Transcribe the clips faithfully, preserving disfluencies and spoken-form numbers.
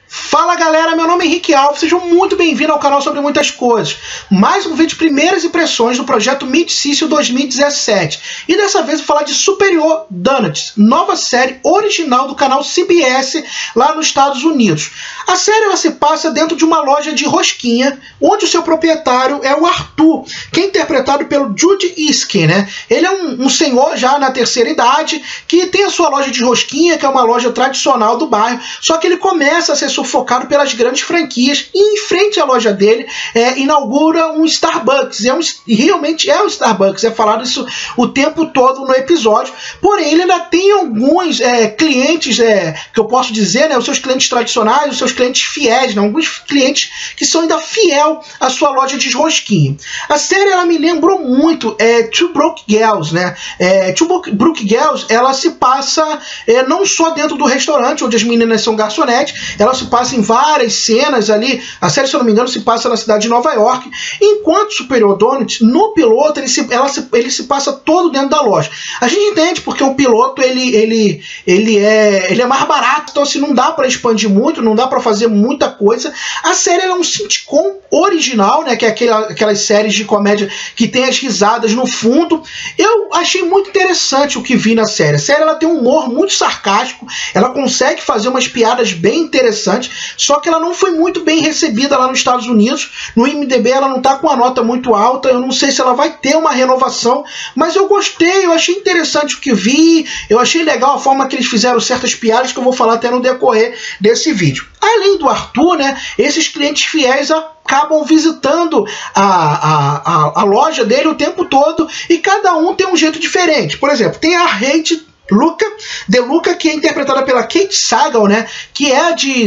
Fala galera, meu nome é Henrique Alves, sejam muito bem-vindos ao canal sobre muitas coisas. Mais um vídeo de primeiras impressões do projeto Mid-Cício dois mil e dezessete. E dessa vez vou falar de Superior Donuts, nova série original do canal C B S lá nos Estados Unidos. A série ela se passa dentro de uma loja de rosquinha, onde o seu proprietário é o Arthur, que é interpretado pelo Jude Iske, né? Ele é um, um senhor já na terceira idade, que tem a sua loja de rosquinha, que é uma loja tradicional do bairro, só que ele começa a ser sufocado pelas grandes franquias e em frente à loja dele é, inaugura um Starbucks. É um, e realmente é um Starbucks, é falado isso o tempo todo no episódio, porém ele ainda tem alguns é, clientes, é, que eu posso dizer, né, os seus clientes tradicionais, os seus clientes fiéis, né, alguns clientes que são ainda fiel à sua loja de rosquinha. A série ela me lembrou muito é, Two Broke Girls, né? É, Two Broke Girls ela se passa é, não só dentro do restaurante onde as meninas são garçonetes, ela se passa em várias cenas ali. A série, se eu não me engano, se passa na cidade de Nova York, enquanto Superior Donuts, no piloto, ele se, ela se, ele se passa todo dentro da loja. A gente entende porque o piloto ele, ele, ele, é, ele é mais barato, então assim, não dá para expandir muito, não dá para fazer muita coisa. A série é um sitcom original, né, que é aquela, aquelas séries de comédia que tem as risadas no fundo. Eu achei muito interessante o que vi na série. A série ela tem um humor muito sarcástico, ela consegue fazer umas piadas bem interessantes, só que ela não foi muito bem recebida lá nos Estados Unidos. No I M D B ela não está com uma nota muito alta, eu não sei se ela vai ter uma renovação, mas eu gostei, eu achei interessante o que vi, eu achei legal a forma que eles fizeram certas piadas que eu vou falar até no decorrer desse vídeo. Além do Arthur, né, esses clientes fiéis acabam visitando a, a, a, a loja dele o tempo todo e cada um tem um jeito diferente. Por exemplo, tem a Heidi Luca, De Luca, que é interpretada pela Kate Sagal, né, que é de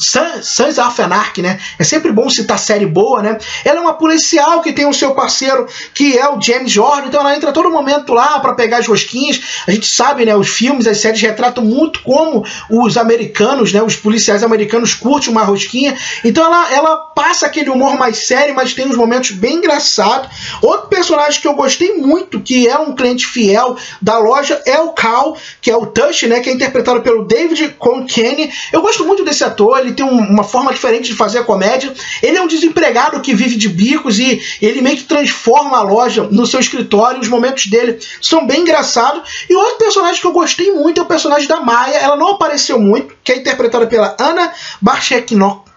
Sons of Anarchy, né, é sempre bom citar série boa, né, ela é uma policial que tem o seu parceiro, que é o James Jordan, então ela entra a todo momento lá para pegar as rosquinhas. A gente sabe, né, os filmes, as séries retratam muito como os americanos, né, os policiais americanos curtem uma rosquinha, então ela, ela passa aquele humor mais sério, mas tem uns momentos bem engraçados. Outro personagem que eu gostei muito, que é um cliente fiel da loja, é o Cal, que é o Tush, né, que é interpretado pelo David Conkenny. Eu gosto muito desse ator, ele tem um, uma forma diferente de fazer a comédia. Ele é um desempregado que vive de bicos e ele meio que transforma a loja no seu escritório. Os momentos dele são bem engraçados. E outro personagem que eu gostei muito é o personagem da Maya. Ela não apareceu muito, que é interpretada pela Anna Barsheknok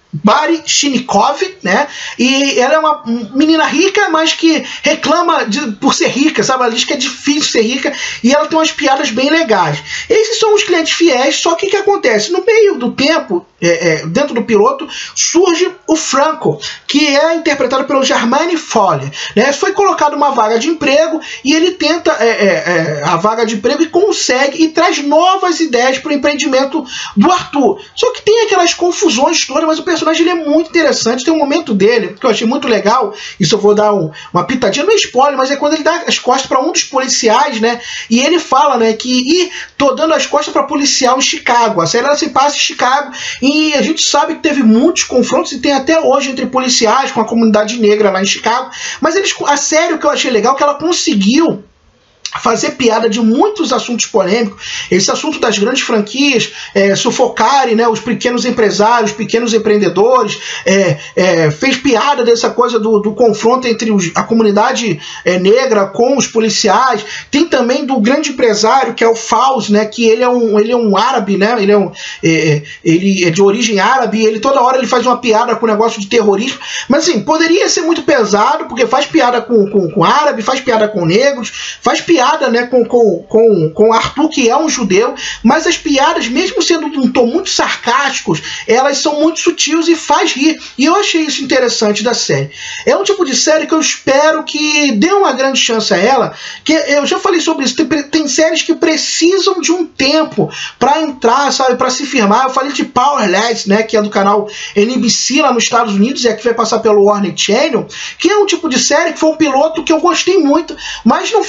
Baryshnikov, né? E ela é uma menina rica, mas que reclama de, por ser rica, sabe? Ela diz que é difícil ser rica e ela tem umas piadas bem legais. Esses são os clientes fiéis, só que o que acontece? No meio do tempo, é, é, dentro do piloto, surge o Franco, que é interpretado pelo Jermaine Foley, né? Foi colocado uma vaga de emprego e ele tenta é, é, é, a vaga de emprego e consegue e traz novas ideias para o empreendimento do Arthur. Só que tem aquelas confusões todas, mas o personagem ele é muito interessante. Tem um momento dele que eu achei muito legal, isso eu vou dar um, uma pitadinha, não é spoiler, mas é quando ele dá as costas para um dos policiais, né, e ele fala, né, que e tô dando as costas para policial em Chicago. A série ela se passa em Chicago e a gente sabe que teve muitos confrontos e tem até hoje entre policiais com a comunidade negra lá em Chicago, mas eles, a série o que eu achei legal é que ela conseguiu fazer piada de muitos assuntos polêmicos, esse assunto das grandes franquias, é, sufocarem, né, os pequenos empresários, os pequenos empreendedores, é, é, fez piada dessa coisa do, do confronto entre os, a comunidade é, negra com os policiais. Tem também do grande empresário, que é o Fauzi, né, que ele é um, ele é um árabe, né, ele, é um, é, ele é de origem árabe, ele toda hora ele faz uma piada com o negócio de terrorismo, mas assim, poderia ser muito pesado, porque faz piada com, com, com árabe, faz piada com negros, faz piada Piada, né, com, com, com, com Arthur, que é um judeu, mas as piadas, mesmo sendo de um tom muito sarcásticos, elas são muito sutis e faz rir, e eu achei isso interessante da série. É um tipo de série que eu espero que dê uma grande chance a ela, que eu já falei sobre isso, tem, tem séries que precisam de um tempo para entrar, sabe, para se firmar. Eu falei de Powerless, né, que é do canal N B C lá nos Estados Unidos, e aqui vai passar pelo Warner Channel, que é um tipo de série que foi um piloto que eu gostei muito, mas não foi tão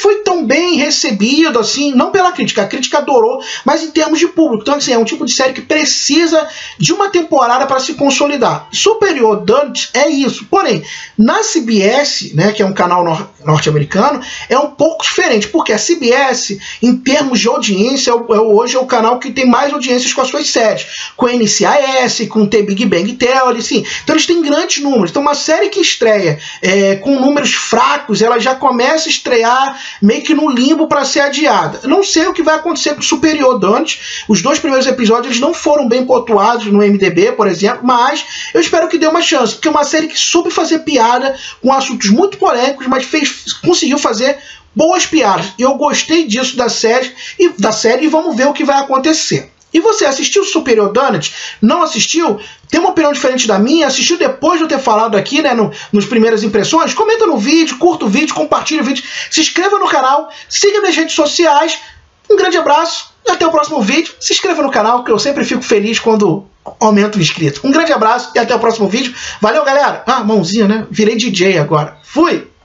bem recebido, assim, não pela crítica, a crítica adorou, mas em termos de público. Então, assim, é um tipo de série que precisa de uma temporada para se consolidar. Superior Donut é isso. Porém, na C B S, né, que é um canal nor norte-americano, é um pouco diferente, porque a C B S, em termos de audiência, é, é, hoje é o canal que tem mais audiências com as suas séries, com a N C I S, com The Big Bang Theory, assim. Então eles têm grandes números. Então uma série que estreia é, com números fracos, ela já começa a estrear meio que no limbo para ser adiada. Não sei o que vai acontecer com o Superior Donut. Os dois primeiros episódios eles não foram bem pontuados no I M D B, por exemplo, mas eu espero que dê uma chance, porque é uma série que soube fazer piada com assuntos muito polêmicos, mas fez, conseguiu fazer boas piadas. Eu gostei disso da série, e, da série e vamos ver o que vai acontecer. E você assistiu Superior Donut? Não assistiu? Tem uma opinião diferente da minha? Assistiu depois de eu ter falado aqui, né, no, nos primeiras impressões? Comenta no vídeo, curta o vídeo, compartilha o vídeo, se inscreva no canal, siga minhas redes sociais. Um grande abraço e até o próximo vídeo. Se inscreva no canal, que eu sempre fico feliz quando aumenta o inscrito. Um grande abraço e até o próximo vídeo. Valeu, galera! Ah, mãozinha, né? Virei D J agora. Fui!